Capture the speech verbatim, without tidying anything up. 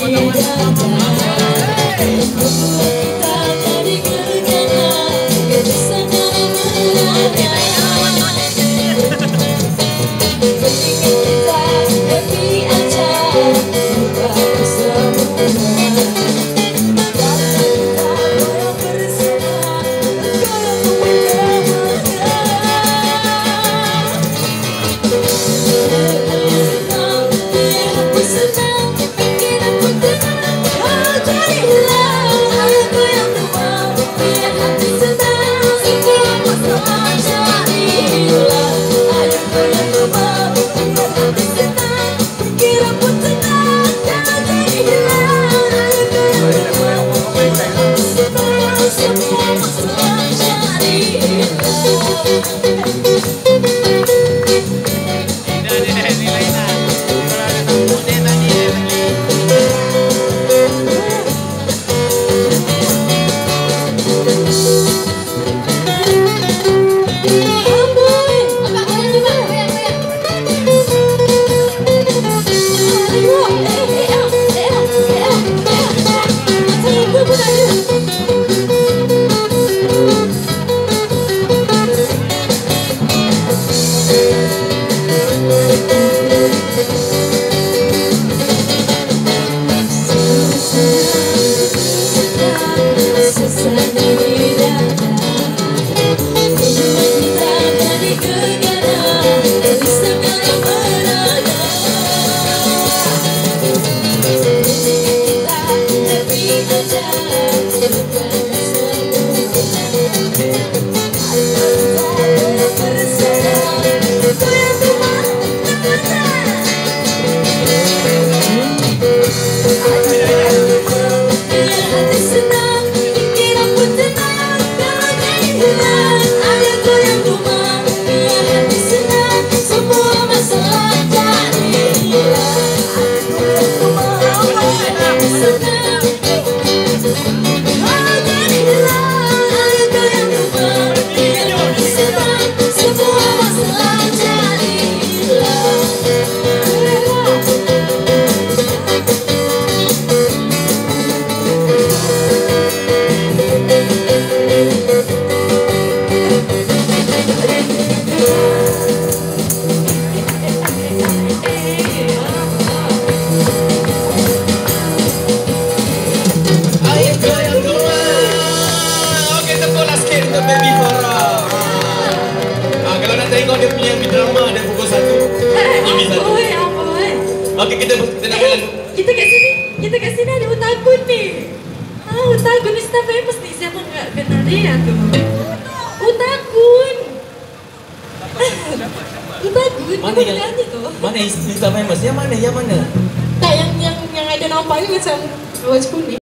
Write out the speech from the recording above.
Okey, kita kita nak jalan. Kita kat sini. Kita kat sini ada Utagun ni. Ah, Utagun ni star famous ni. Siapa enggak kenal dia tu? Utagun. Utagun. Mana yang tu? Mana yang star famous? Yang mana? Yang mana? Tak, yang yang yang ada nampak ni macam kawan kuning.